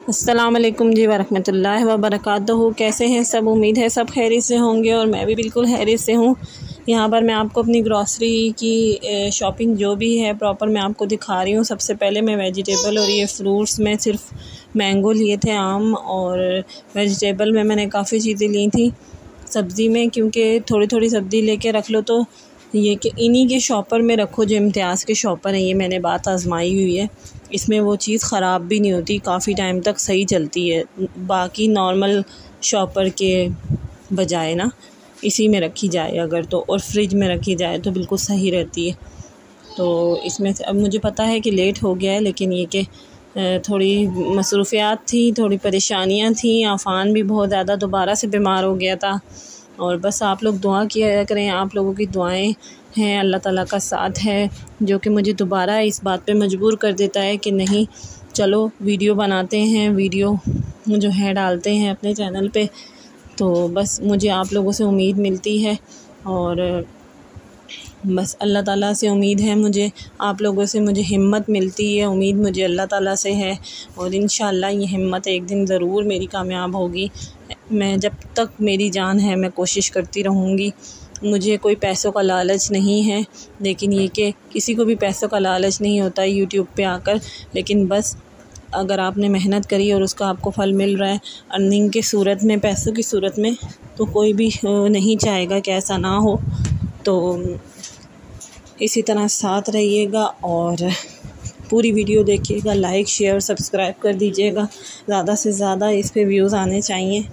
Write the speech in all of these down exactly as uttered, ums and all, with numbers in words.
अस्सलाम वालेकुम जी वरहमतुल्लाहि व बरकातहू। कैसे हैं सब? उम्मीद है सब खैरियत से होंगे और मैं भी बिल्कुल खैरियत से हूँ। यहाँ पर मैं आपको अपनी ग्रॉसरी की शॉपिंग जो भी है प्रॉपर मैं आपको दिखा रही हूँ। सबसे पहले मैं वेजिटेबल और ये फ्रूट्स में सिर्फ मैंगो लिए थे, आम, और वेजिटेबल में मैंने काफ़ी चीज़ें ली थी सब्ज़ी में, क्योंकि थोड़ी थोड़ी सब्ज़ी लेके रख लो तो ये कि इन्हीं के शॉपर में रखो जो इम्तियाज़ के शॉपर हैं। ये मैंने बात आजमाई हुई है, इसमें वो चीज़ ख़राब भी नहीं होती, काफ़ी टाइम तक सही चलती है। बाकी नॉर्मल शॉपर के बजाय ना इसी में रखी जाए अगर तो, और फ्रिज में रखी जाए तो बिल्कुल सही रहती है। तो इसमें से अब मुझे पता है कि लेट हो गया है, लेकिन ये कि थोड़ी मसरूफ़ियात थी, थोड़ी परेशानियां थी, आफ़ान भी बहुत ज़्यादा दोबारा से बीमार हो गया था। और बस आप लोग दुआ किया करें, आप लोगों की दुआएं हैं, अल्लाह ताला का साथ है जो कि मुझे दोबारा इस बात पे मजबूर कर देता है कि नहीं चलो वीडियो बनाते हैं, वीडियो जो है डालते हैं अपने चैनल पे। तो बस मुझे आप लोगों से उम्मीद मिलती है और बस अल्लाह ताला से उम्मीद है, मुझे आप लोगों से मुझे हिम्मत मिलती है। उम्मीद मुझे अल्लाह ताला से है और इंशाअल्लाह ये हिम्मत एक दिन ज़रूर मेरी कामयाब होगी। मैं जब तक मेरी जान है मैं कोशिश करती रहूँगी। मुझे कोई पैसों का लालच नहीं है, लेकिन ये कि किसी को भी पैसों का लालच नहीं होता यूट्यूब पे आकर, लेकिन बस अगर आपने मेहनत करी और उसका आपको फल मिल रहा है अर्निंग की सूरत में, पैसों की सूरत में, तो कोई भी नहीं चाहेगा कि ऐसा ना हो। तो इसी तरह साथ रहिएगा और पूरी वीडियो देखिएगा, लाइक शेयर सब्सक्राइब कर दीजिएगा। ज़्यादा से ज़्यादा इस पे व्यूज़ आने चाहिए।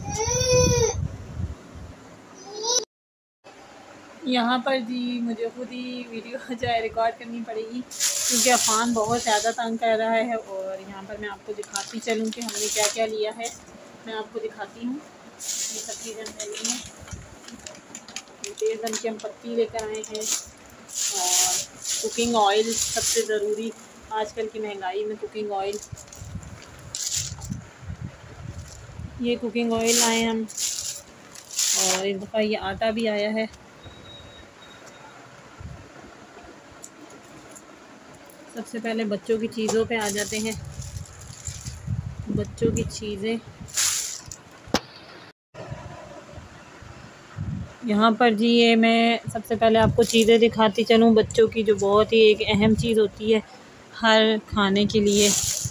यहाँ पर जी मुझे खुद ही वीडियो जो है रिकॉर्ड करनी पड़ेगी क्योंकि अफान बहुत ज़्यादा तंग कर रहा है। और यहाँ पर मैं आपको दिखाती चलूँ कि हमने क्या क्या लिया है। मैं आपको दिखाती हूँ, ये सब चीज़ें हमने ली हैं। तेज़ दम की हम पत्ती लेकर आए हैं और कुकिंग ऑयल, सबसे ज़रूरी आजकल की महंगाई में कुकिंग ऑयल, ये कुकिंग ऑयल लाए हम। और इस दफ़ा ये आटा भी आया है। सबसे पहले बच्चों की चीज़ों पे आ जाते हैं। बच्चों की चीज़ें यहाँ पर जी, ये मैं सबसे पहले आपको चीज़ें दिखाती चलूँ बच्चों की, जो बहुत ही एक अहम चीज़ होती है हर खाने के लिए।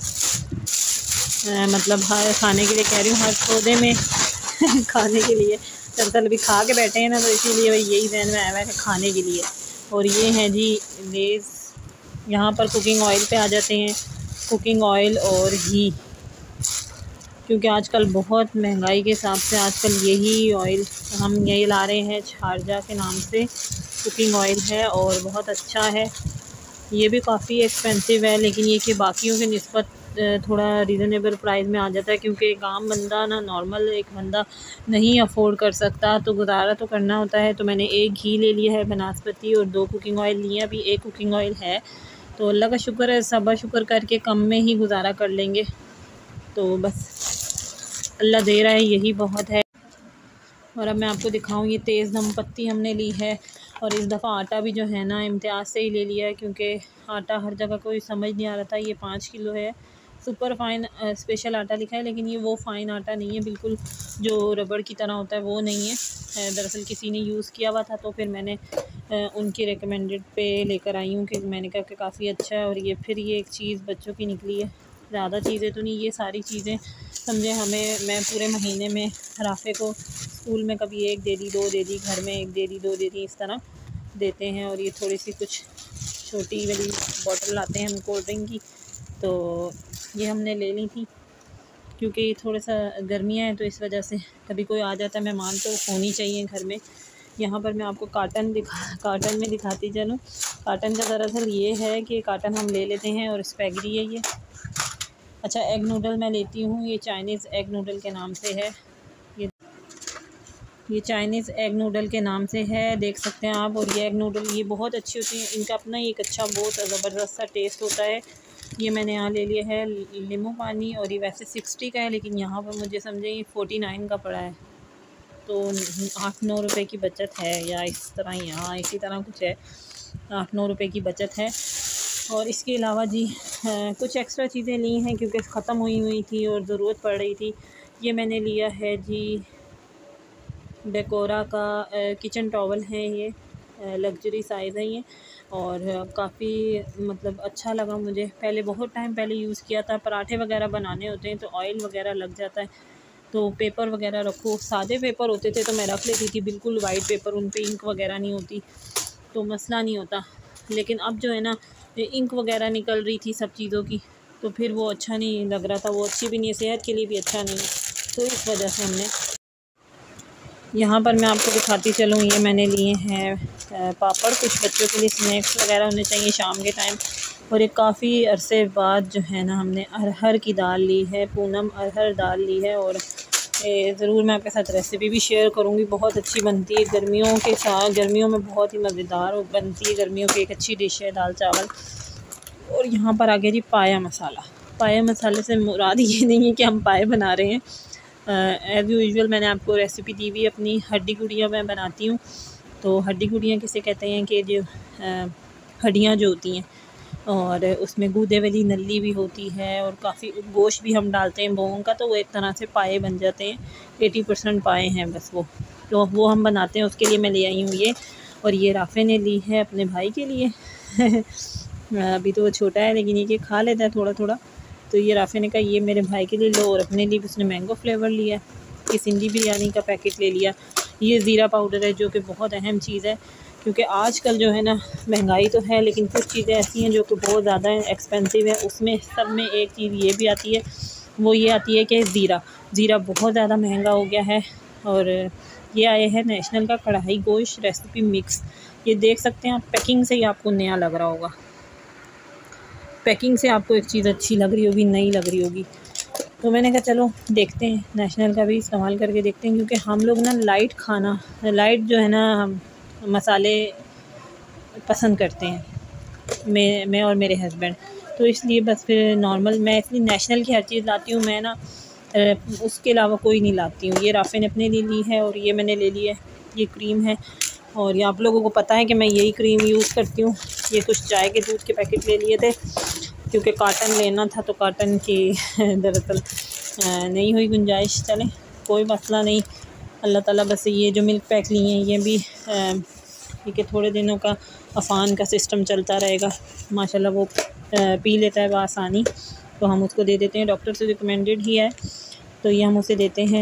आ, मतलब हर खाने के लिए कह रही हूँ, हर पौधे में खाने के लिए। दरअसल अभी खा के बैठे हैं ना, तो इसीलिए यही ध्यान में आया है कि खाने के लिए। और ये है जी लेज़। यहाँ पर कुकिंग ऑयल पे आ जाते हैं, कुकिंग ऑयल और घी, क्योंकि आजकल बहुत महंगाई के हिसाब से आजकल यही ऑयल हम यही ला रहे हैं, शारजा के नाम से कुकिंग ऑयल है और बहुत अच्छा है। ये भी काफ़ी एक्सपेंसिव है, लेकिन ये कि बाकियों के निस्बत थोड़ा रीज़नेबल प्राइस में आ जाता है, क्योंकि एक आम बंदा ना, नॉर्मल एक बंदा नहीं अफोर्ड कर सकता, तो गुजारा तो करना होता है। तो मैंने एक घी ले लिया है बनास्पति और दो कुकिंग ऑयल लिए। अभी एक कुकिंग ऑयल है, तो अल्लाह का शुक्र है, सब्र शुक्र करके कम में ही गुजारा कर लेंगे। तो बस अल्लाह दे रहा है, यही बहुत है। और अब मैं आपको दिखाऊं, ये तेज़ दम पत्ती हमने ली है। और इस दफ़ा आटा भी जो है ना इम्तियाज़ से ही ले लिया है, क्योंकि आटा हर जगह कोई समझ नहीं आ रहा था। ये पाँच किलो है, सुपर फ़ाइन स्पेशल आटा लिखा है, लेकिन ये वो फ़ाइन आटा नहीं है, बिल्कुल जो रबड़ की तरह होता है वो नहीं है। दरअसल किसी ने यूज़ किया हुआ था, तो फिर मैंने उनकी रिकमेंडेड पे लेकर आई हूँ कि मैंने कहा कि काफ़ी अच्छा है। और ये फिर ये एक चीज़ बच्चों की निकली है, ज़्यादा चीज़ें तो नहीं, ये सारी चीज़ें समझे हमें, मैं पूरे महीने में राफ़े को स्कूल में कभी एक दे दी, दो दे दी, घर में एक दे दी, दो दे दी, इस तरह देते हैं। और ये थोड़ी सी कुछ छोटी वाली बॉटल लाते हैं हम कोल्ड ड्रिंक की, तो ये हमने ले ली थी, क्योंकि ये थोड़ा सा गर्मियाँ हैं तो इस वजह से कभी कोई आ जाता है मेहमान तो होनी चाहिए घर में। यहाँ पर मैं आपको काटन दिखा काटन में दिखाती चलूँ। काटन का दरअसल ये है कि काटन हम ले लेते हैं और स्पैगरी है ये। अच्छा, एग नूडल मैं लेती हूँ, ये चाइनीज़ एग नूडल के नाम से है। ये ये चाइनीज़ एग नूडल के नाम से है, देख सकते हैं आप। और ये एग नूडल ये बहुत अच्छी होती हैं, इनका अपना एक अच्छा बहुत ज़बरदस्त सा टेस्ट होता है। ये मैंने यहाँ ले लिया है नींबू पानी, और ये वैसे सिक्सटी का है, लेकिन यहाँ पर मुझे समझे ये फोर्टी नाइन का पड़ा है, तो आठ नौ रुपये की बचत है, या इस तरह यहाँ इसी तरह कुछ है, आठ नौ रुपये की बचत है। और इसके अलावा जी आ, कुछ एक्स्ट्रा चीज़ें ली हैं क्योंकि ख़त्म हुई हुई थी और ज़रूरत पड़ रही थी। ये मैंने लिया है जी डेकोरा का किचन टॉवल है, ये लग्जरी साइज़ है ये, और काफ़ी मतलब अच्छा लगा मुझे। पहले बहुत टाइम पहले यूज़ किया था, पराठे वगैरह बनाने होते हैं तो ऑयल वगैरह लग जाता है, तो पेपर वगैरह रखो, सादे पेपर होते थे तो मैं रख लेती थी बिल्कुल वाइट पेपर, उन पे इंक वगैरह नहीं होती तो मसला नहीं होता। लेकिन अब जो है ना इंक वगैरह निकल रही थी सब चीज़ों की, तो फिर वो अच्छा नहीं लग रहा था, वो अच्छी भी नहीं है, सेहत के लिए भी अच्छा नहीं है, तो इस वजह से हमने यहाँ पर मैं आपको दिखाती चलूँ। ये मैंने लिए हैं पापड़, कुछ बच्चों के लिए स्नैक्स वगैरह होने चाहिए शाम के टाइम। और एक काफ़ी अरसे बाद जो है ना हमने अरहर की दाल ली है, पूनम अरहर दाल ली है, और ज़रूर मैं आपके साथ रेसिपी भी शेयर करूँगी। बहुत अच्छी बनती है गर्मियों के साथ, गर्मियों में बहुत ही मज़ेदार बनती है, गर्मियों की एक अच्छी डिश है दाल चावल। और यहाँ पर आगे जी पाया मसाला। पाया मसाले से मुराद ये नहीं है कि हम पाए बना रहे हैं, एज़ यूजुअल मैंने आपको रेसिपी दी हुई अपनी हड्डी गुड़िया मैं बनाती हूँ। तो हड्डी गुड़िया किसे कहते हैं कि जो हड्डियाँ जो होती हैं और उसमें गूदे वाली नली भी होती है और काफ़ी गोश्त भी हम डालते हैं बोन का, तो वो एक तरह से पाए बन जाते हैं। एटी परसेंट पाए हैं बस वो, तो वो हम बनाते हैं, उसके लिए मैं ले आई हूँ ये। और ये राफ़े ने ली है अपने भाई के लिए अभी तो वो छोटा है लेकिन ये खा लेता है थोड़ा थोड़ा, तो ये राफ़े ने कहा ये मेरे भाई के लिए लो, और अपने लिए भी उसने मैंगो फ्लेवर लिया। ये सिंधी बिरयानी का पैकेट ले लिया। ये ज़ीरा पाउडर है जो कि बहुत अहम चीज़ है, क्योंकि आजकल जो है ना महंगाई तो है लेकिन कुछ चीज़ें ऐसी हैं जो कि बहुत ज़्यादा एक्सपेंसिव है। उसमें सब में एक चीज़ ये भी आती है, वो ये आती है कि ज़ीरा ज़ीरा बहुत ज़्यादा महंगा हो गया है। और ये आए हैं नेशनल का कढ़ाई गोश्त रेसिपी मिक्स। ये देख सकते हैं आप, पैकिंग से ही आपको नया लग रहा होगा, पैकिंग से आपको एक चीज़ अच्छी लग रही होगी, नई लग रही होगी। तो मैंने कहा चलो देखते हैं, नेशनल का भी इस्तेमाल करके देखते हैं, क्योंकि हम लोग ना लाइट खाना, लाइट जो है ना हम मसाले पसंद करते हैं, मैं मैं और मेरे हस्बैंड, तो इसलिए बस फिर नॉर्मल मैं इसलिए नेशनल की हर चीज़ लाती हूँ मैं ना, उसके अलावा कोई नहीं लाती हूँ। ये राफ़े ने अपने लिए ली है और ये मैंने ले ली है, ये क्रीम है। और ये आप लोगों को पता है कि मैं यही क्रीम यूज़ करती हूँ। ये कुछ चाय के दूध के पैकेट ले लिए थे क्योंकि काटन लेना था, तो काटन की दरअसल नहीं हुई गुंजाइश। चलें कोई मसला नहीं, अल्लाह ताला बस ये जो मिल्क पैक लिए हैं ये भी क्योंकि थोड़े दिनों का अफ़ान का सिस्टम चलता रहेगा, माशाल्लाह वो पी लेता है बआसानी, तो हम उसको दे देते हैं, डॉक्टर से रिकमेंडेड ही है तो ये हम उसे देते हैं।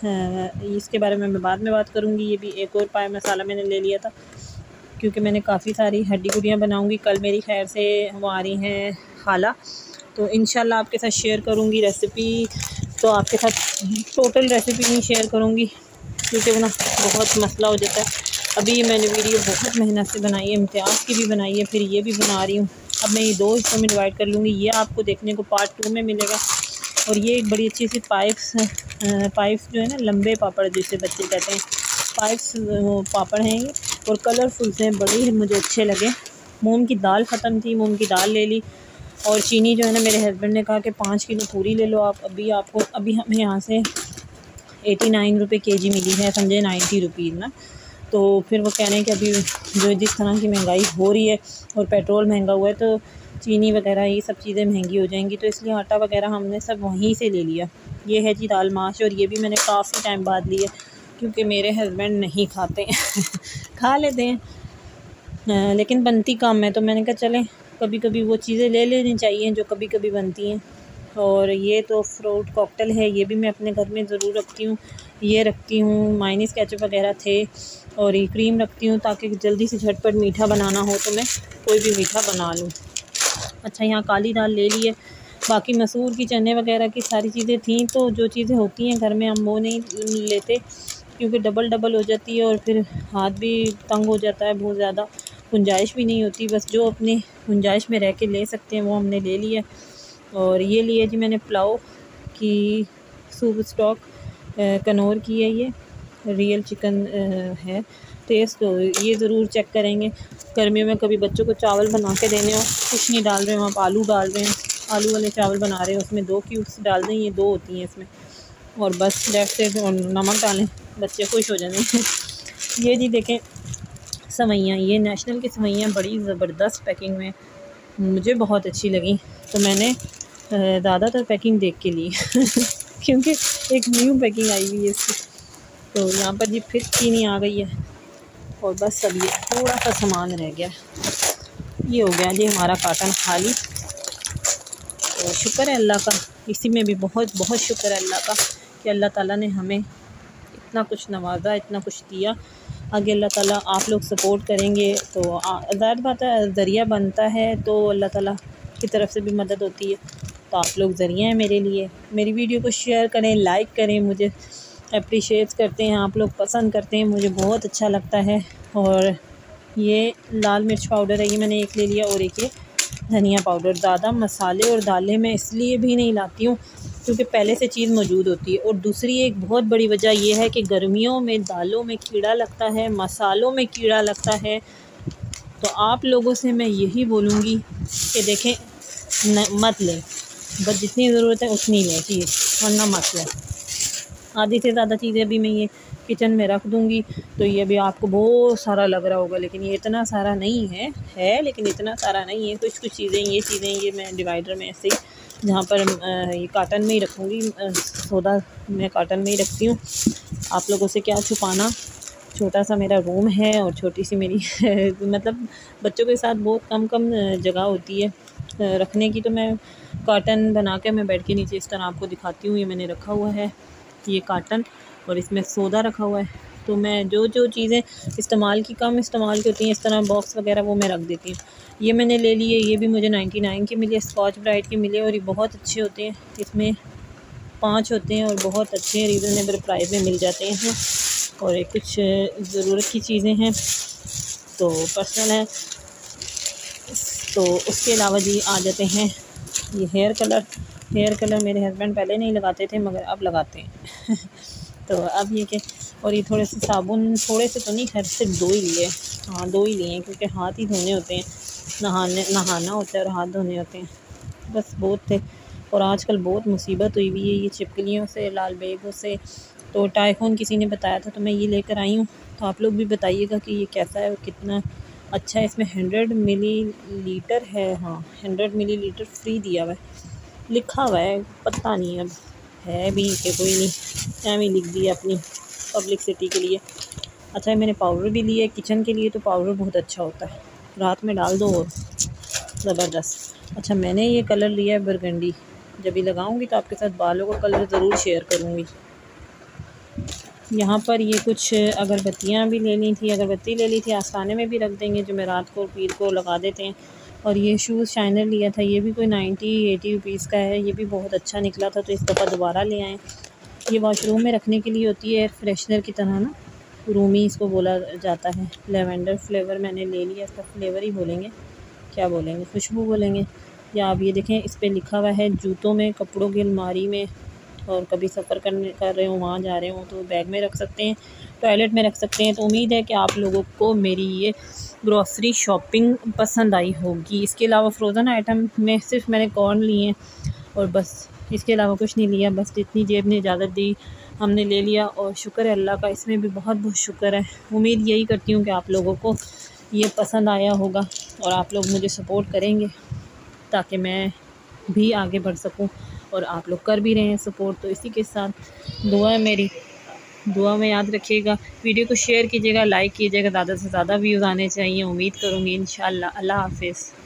इसके बारे में मैं बाद में बात करूँगी। ये भी एक और पाया मसाला मैंने ले लिया था क्योंकि मैंने काफ़ी सारी हड्डी गुड़ियाँ बनाऊँगी। कल मेरी खैर से वो आ रही हैं खाला, तो इंशाल्लाह आपके साथ शेयर करूँगी रेसिपी। तो आपके साथ टोटल रेसिपी नहीं शेयर करूँगी क्योंकि वो ना बहुत मसला हो जाता है। अभी मैंने वीडियो बहुत मेहनत से बनाई है, इम्तियाज़ की भी बनाई है, फिर ये भी बना रही हूँ। अब मैं ये दो हिस्सों में डिवाइड कर लूँगी, ये आपको देखने को पार्ट टू में मिलेगा। और ये एक बड़ी अच्छी सी पाइप्स पाइप्स जो है ना, लंबे पापड़ जिसे बच्चे कहते हैं, पाइप्स वो पापड़ हैं ये, और कलरफुल से बड़े ही मुझे अच्छे लगे। मूंग की दाल ख़त्म थी, मूंग की दाल ले ली। और चीनी जो है ना, मेरे हस्बैंड ने कहा कि पाँच किलो पूरी ले लो आप। अभी आपको अभी हमें यहाँ से एटी नाइन रुपये के जी मिली है, समझे नाइन्टी रुपीज़ ना। तो फिर वो कह रहे हैं कि अभी जो जिस तरह की महंगाई हो रही है और पेट्रोल महंगा हुआ है तो चीनी वगैरह ये सब चीज़ें महंगी हो जाएंगी, तो इसलिए आटा वगैरह हमने सब वहीं से ले लिया। ये है जी दाल माश, और ये भी मैंने काफ़ी टाइम बाद ली है क्योंकि मेरे हस्बैंड नहीं खाते खा लेते हैं लेकिन बनती कम है, तो मैंने कहा चलें कभी कभी वो चीज़ें ले लेनी चाहिए जो कभी कभी बनती हैं। और ये तो फ्रूट कॉकटेल है, ये भी मैं अपने घर में ज़रूर रखती हूँ। ये रखती हूँ, माइनीस केचप वगैरह थे, और ये क्रीम रखती हूँ ताकि जल्दी से झटपट मीठा बनाना हो तो मैं कोई भी मीठा बना लूँ। अच्छा, यहाँ काली दाल ले ली है, बाकी मसूर की चने वगैरह की सारी चीज़ें थी। तो जो चीज़ें होती हैं घर में हम वो नहीं लेते क्योंकि डबल डबल हो जाती है और फिर हाथ भी तंग हो जाता है, बहुत ज़्यादा गुंजाइश भी नहीं होती। बस जो अपनी गुंजाइश में रह के ले सकते हैं वो हमने ले लिया। और ये लिए जी मैंने पुलाव की सूप स्टॉक, कनौर की है, ये रियल चिकन है। टेस्ट तो ये ज़रूर चेक करेंगे। गर्मियों में कभी बच्चों को चावल बना के देने हो, कुछ नहीं डाल रहे हो आप, आलू डाल रहे हैं, आलू वाले चावल बना रहे हो, उसमें दो क्यूब्स डाल दें, ये दो होती हैं इसमें, और बस लेफ्ट से और नमक डालें, बच्चे खुश हो जाते हैं। ये जी देखें सवैयाँ, ये नेशनल की सवैयाँ बड़ी ज़बरदस्त पैकिंग में, मुझे बहुत अच्छी लगी, तो मैंने ज़्यादातर पैकिंग देख के ली क्योंकि एक न्यू पैकिंग आई हुई है इसकी। तो यहाँ पर जी फिर चीनी आ गई है और बस अब ये थोड़ा सा सामान रह गया। ये हो गया जी हमारा कार्टन खाली। तो शुक्र है अल्लाह का, इसी में भी बहुत बहुत शुक्र है अल्लाह का कि अल्लाह ताला ने हमें इतना कुछ नवाजा, इतना कुछ दिया। आगे अल्लाह ताला आप लोग सपोर्ट करेंगे तो ज़ाहिर बात है ज़रिया बनता है, तो अल्लाह ताला की तरफ से भी मदद होती है। तो आप लोग ज़रिया हैं मेरे लिए। मेरी वीडियो को शेयर करें, लाइक करें, मुझे अप्रिशिएट करते हैं, आप लोग पसंद करते हैं, मुझे बहुत अच्छा लगता है। और ये लाल मिर्च पाउडर है, ये मैंने एक ले लिया, और एक ये धनिया पाउडर। ज़्यादा मसाले और दालें मैं इसलिए भी नहीं लाती हूँ क्योंकि पहले से चीज़ मौजूद होती है। और दूसरी एक बहुत बड़ी वजह यह है कि गर्मियों में दालों में कीड़ा लगता है, मसालों में कीड़ा लगता है। तो आप लोगों से मैं यही बोलूँगी कि देखें न, मत लें, बस जितनी ज़रूरत है उतनी लें चीज़, वरना मत लें। आधी से ज़्यादा चीज़ें अभी मैं ये किचन में रख दूँगी तो ये भी आपको बहुत सारा लग रहा होगा, लेकिन ये इतना सारा नहीं है है लेकिन इतना सारा नहीं है। कुछ कुछ चीज़ें ये चीज़ें ये मैं डिवाइडर में ऐसे ही जहाँ पर ये काटन में ही रखूँगी, सौदा मैं काटन में ही रखती हूँ। आप लोगों से क्या छुपाना, छोटा सा मेरा रूम है और छोटी सी मेरी मतलब बच्चों के साथ बहुत कम कम जगह होती है रखने की। तो मैं काटन बना के मैं बेड के नीचे इस तरह आपको दिखाती हूँ। ये मैंने रखा हुआ है ये काटन, और इसमें सौदा रखा हुआ है। तो मैं जो जो चीज़ें इस्तेमाल की कम इस्तेमाल की होती हैं, इस तरह बॉक्स वगैरह, वो मैं रख देती हूँ। ये मैंने ले लिए, ये भी मुझे नाइन्टी नाइन के मिले, स्कॉच ब्राइट के मिले, और ये बहुत अच्छे होते हैं। इसमें पाँच होते हैं और बहुत अच्छे रीज़नेबल प्राइस में मिल जाते हैं। और एक कुछ ज़रूरत की चीज़ें हैं तो पर्सनल है। तो उसके अलावा जी आ जाते हैं ये हेयर कलर। हेयर कलर मेरे हस्बैंड पहले नहीं लगाते थे मगर अब लगाते हैं तो अब ये कि, और ये थोड़े से साबुन, थोड़े से तो नहीं, खैर सिर्फ दो ही लिए, हाँ दो ही लिए हैं क्योंकि हाथ ही धोने होते हैं, नहाने नहाना होता है और हाथ धोने होते हैं, बस बहुत थे। और आजकल बहुत मुसीबत हुई हुई है ये छिपकलियों से, लाल बेगों से। तो टाइफोन किसी ने बताया था तो मैं ये लेकर आई हूँ। तो आप लोग भी बताइएगा कि ये कैसा है और कितना अच्छा है। इसमें हंड्रेड मिली लीटर है, हाँ हंड्रेड मिली लीटर फ्री दिया हुआ है, लिखा हुआ है, पता नहीं अब है भी कि कोई नहीं, मैं भी लिख दिया अपनी पब्लिसिटी के लिए। अच्छा मैंने पाउडर भी लिया है किचन के लिए, तो पाउडर बहुत अच्छा होता है, रात में डाल दो और ज़बरदस्त। अच्छा मैंने ये कलर लिया है बरगंडी, जब भी लगाऊंगी तो आपके साथ बालों का कलर ज़रूर शेयर करूंगी। यहाँ पर ये कुछ अगरबत्तियाँ भी ले ली थी, अगरबत्ती ले ली थी, आस्ताने में भी रख देंगे जो मैं रात को पीर को लगा देते हैं। और ये शूज़ शाइनर लिया था, ये भी कोई नाइन्टी एटी रुपीज़ का है, ये भी बहुत अच्छा निकला था, तो इस दफ़ा दोबारा ले आए। ये वॉशरूम में रखने के लिए होती है, एयर फ्रेशनर की तरह ना, रूमी इसको बोला जाता है। लेवेंडर फ्लेवर मैंने ले लिया, इसका फ्लेवर ही बोलेंगे, क्या बोलेंगे, खुशबू बोलेंगे। या आप ये देखें इस पर लिखा हुआ है जूतों में, कपड़ों की अलमारी में, और कभी सफ़र करने कर रहे हो, वहाँ जा रहे हो तो बैग में रख सकते हैं, टॉयलेट में रख सकते हैं। तो उम्मीद है कि आप लोगों को मेरी ये ग्रॉसरी शॉपिंग पसंद आई होगी। इसके अलावा फ्रोज़न आइटम में सिर्फ मैंने कॉर्न लिए हैं और बस, इसके अलावा कुछ नहीं लिया, बस जितनी जेब ने इजाज़त दी हमने ले लिया। और शुक्र है अल्लाह का, इसमें भी बहुत बहुत शुक्र है। उम्मीद यही करती हूँ कि आप लोगों को ये पसंद आया होगा और आप लोग मुझे सपोर्ट करेंगे ताकि मैं भी आगे बढ़ सकूं, और आप लोग कर भी रहे हैं सपोर्ट। तो इसी के साथ दुआ है मेरी, दुआ में याद रखिएगा, वीडियो को शेयर कीजिएगा, लाइक कीजिएगा, ज़्यादा से ज़्यादा व्यूज़ आने चाहिए, उम्मीद करूँगी इंशाअल्लाह। अल्लाह हाफ़िज़।